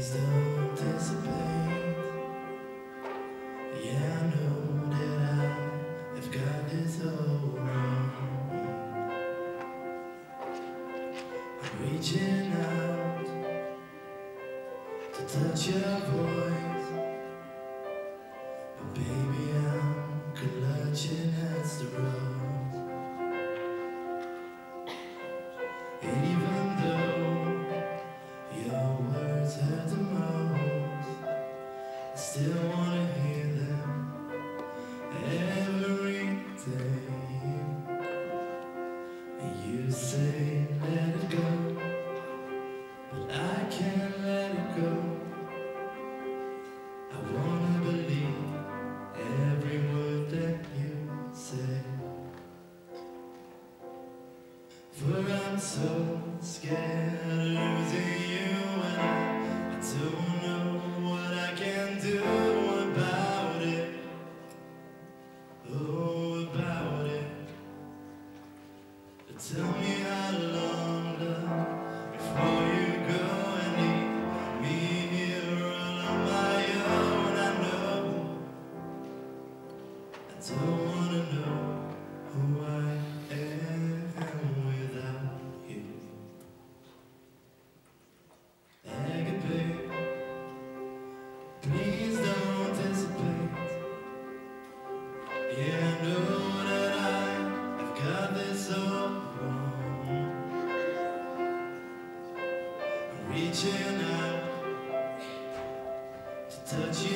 Please don't dissipate. Yeah, I know that I have got this all wrong. I'm reaching out to touch your voice, but baby, I'm clutching at the rose. And even though your words hurt the most, I still wanna hear them every day. And you say let it go, but I can't let it go. I wanna believe every word that you say, for I'm so scared of losing you, and I don't know what I can do about it. Oh, about it. But tell me how long, love, before you go and leave me here all on my own. I know I don't wanna know who I am without you. Agape, please don't hesitate. Yeah, I know that I've got this all wrong. I'm reaching out to touch